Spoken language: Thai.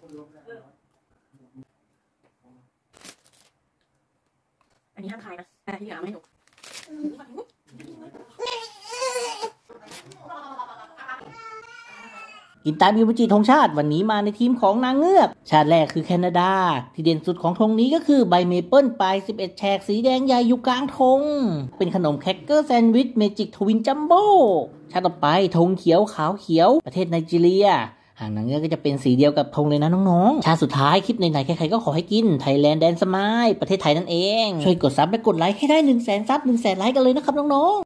อันนี้ห้ามคายนะที่เหลือไม่ถูกกินตามยูบุจิธงชาติวันนี้มาในทีมของนางเงือกชาติแรกคือแคนาดาที่เด่นสุดของธงนี้ก็คือใบเมเปิลปลาย11แฉกสีแดงใหญ่อยู่กลางธงเป็นขนมแครกเกอร์แซนด์วิชเมจิกทวินจัมโบ้ชาติต่อไปธงเขียวขาวเขียวประเทศไนจีเรียหางนางเงือกก็จะเป็นสีเดียวกับธงเลยนะน้องๆชาติสุดท้ายคลิปไหนๆใครๆก็ขอให้กินไทยแลนด์แดนสมายประเทศไทยนั่นเองช่วยกดซับและกดไลค์ให้ได้100,000 ซับ100,000 ไลค์กันเลยนะครับน้องๆ